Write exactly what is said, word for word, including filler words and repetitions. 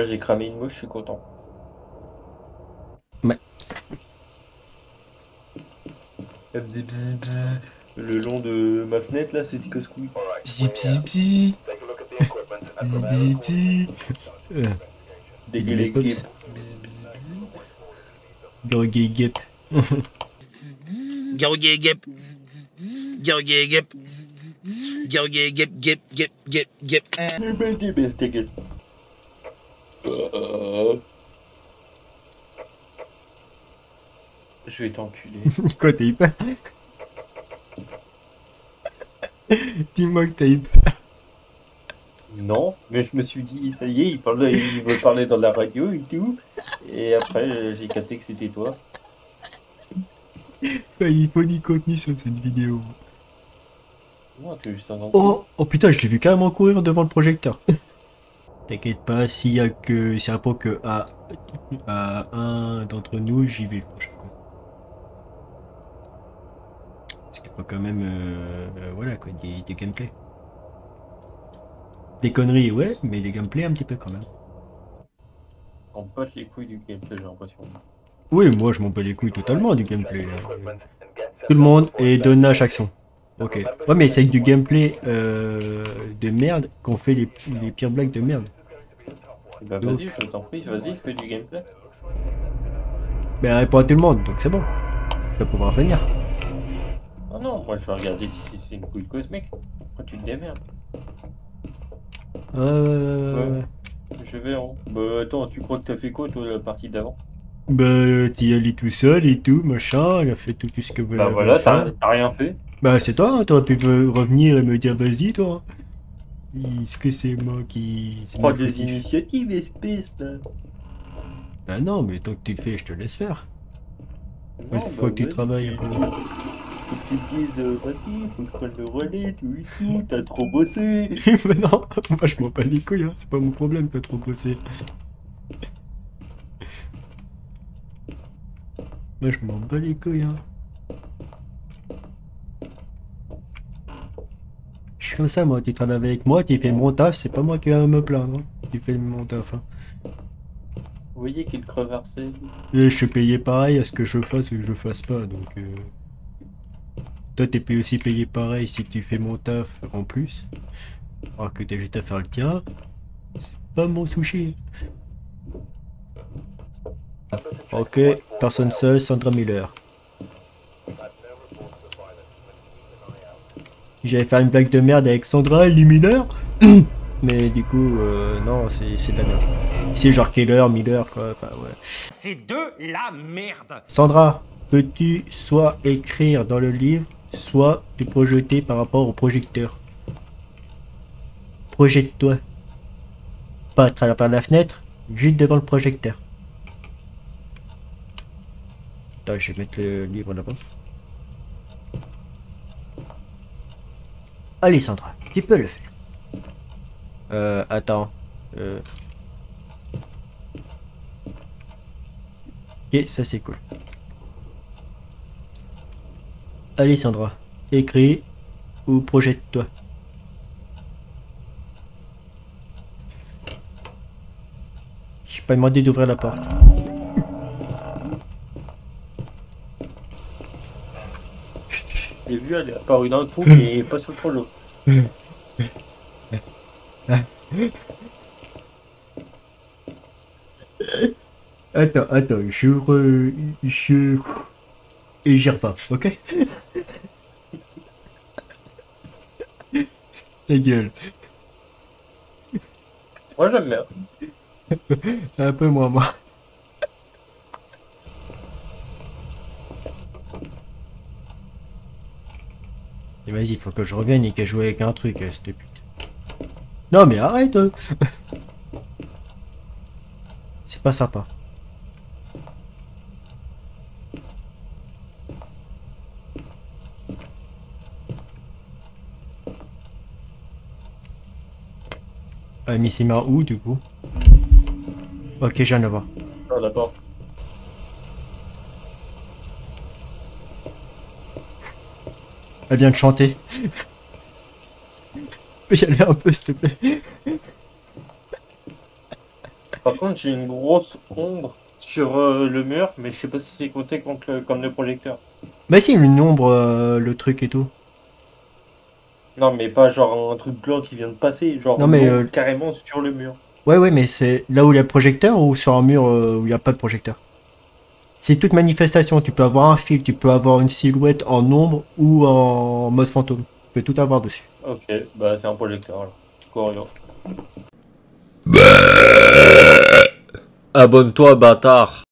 Moi j'ai cramé une mouche, je suis content. Ouais. Elle faisait bzz, bzz. Le long de ma fenêtre là, c'était casse-couille. Bzi, bzi, bzi. Bzi, bzi, bzi. Euh, Il dit mes Dégueuler-guep. pops. Bzz, bzz, bzz. Gurgé guêpe. Gurgé guêpe. Gurgé guêpe. Gurgé guêpe, guêpe, guêpe, guêpe, guêpe. Eh ben, eh ben, ta gueule. Euh, Je vais t'enculer. Quoi, t'as eu peur? Dis-moi que t'as eu peur. Non, mais je me suis dit, ça y est, il, parle, il veut parler dans la radio et tout. Et après, euh, j'ai capté que c'était toi. Il faut du contenu sur cette vidéo. Non, tu es juste un enfant. Oh, oh putain, je l'ai vu carrément courir devant le projecteur. T'inquiète pas, s'il y a que. C'est un peu que à, à un d'entre nous, j'y vais le prochain coup. Parce qu'il faut quand même. Euh, euh, voilà quoi, des, des gameplays. Des conneries, ouais, mais des gameplays un petit peu quand même. On passe les couilles du gameplay, j'ai l'impression. Oui, moi je m'en bats les couilles totalement du gameplay. Hein. Tout le monde et donne à chaque son. Ok. Ouais, mais c'est avec du gameplay euh, de merde qu'on fait les, les pires blagues de merde. Bah Donc. vas-y, je t'en prie, vas-y, fais du gameplay. Mais répond à tout le monde, donc c'est bon. Tu vas pouvoir venir. Ah non, moi je vais regarder si c'est une couille cosmique. Après tu te démerdes. Ouais, ouais, ouais, ouais, ouais. Je vais, hein. Bah attends, tu crois que t'as fait quoi toi la partie d'avant? Bah, euh, t'y y allais tout seul et tout, machin, il a fait tout, tout ce que vous Bah avez voilà, à t'as faire. t'as rien fait. Bah, c'est toi, hein, t'aurais pu ve- revenir et me dire vas-y, toi. Est-ce que c'est moi qui. C'est Prends moi le des fautif? initiatives, espèce là. Bah, non, mais tant que tu le fais, je te laisse faire. Il Non, faut bah que tu vas-y, travailles un tu, peu. tu- faut que tu te dises, euh, vas-y, faut que je prenne le relais, tout et tout, t'as trop bossé. Mais non, moi je m'en bats les couilles, hein, c'est pas mon problème, t'as trop bossé. Moi je m'en bats les couilles, hein. Je suis comme ça, moi, tu travailles avec moi, tu fais mon taf, c'est pas moi qui vais me plaindre. Hein. Tu fais mon taf. Hein. Vous voyez qu'il crevard c'est. Et je suis payé pareil à ce que je fasse ou que je fasse pas, donc... Euh... Toi, t'es payé aussi payé pareil si tu fais mon taf en plus. Alors que t'es juste à faire le tien, c'est pas mon souci. Ok, personne seule, Sandra Miller. J'allais faire une blague de merde avec Sandra et Lee Miller. Mais du coup, euh, non, c'est de la merde. C'est genre Keller, Miller, quoi, enfin ouais. C'est de la merde. Sandra, peux-tu soit écrire dans le livre, soit te projeter par rapport au projecteur? Projette-toi. Pas à travers la fenêtre, juste devant le projecteur. Attends, je vais mettre le livre là-bas. Allez Sandra, tu peux le faire. Euh, attends. Euh... Ok, ça c'est cool. Allez Sandra, écris ou projette-toi. Je n'ai pas demandé d'ouvrir la porte. J'ai vu, elle est apparue dans le trou et pas sur le l'eau. Attends, attends, je re... je... Et j'y repars, ok? Ta gueule. Moi j'aime bien. Un peu moins, moi. Et vas-y, faut que je revienne et qu'elle joue avec un truc, cette pute. Non mais arrête. C'est pas sympa. Elle a mis ses mains où du coup? Ok, je viens de le voir. Dans la porte. Elle vient de chanter. Tu peux y aller un peu s'il te plaît? Par contre, j'ai une grosse ombre sur euh, le mur, mais je sais pas si c'est compté contre le- comme le projecteur. Bah si, une ombre, euh, le truc et tout. Non, mais pas genre un truc blanc qui vient de passer, genre Non mais, l'ombre euh, carrément sur le mur. ouais ouais, mais c'est là où il y a le projecteur ou sur un mur euh, où il n'y a pas de projecteur. C'est toute manifestation, tu peux avoir un fil, tu peux avoir une silhouette en ombre ou en mode fantôme. Tu peux tout avoir dessus. Ok, bah c'est un projecteur alors. Corio. Abonne-toi, bâtard.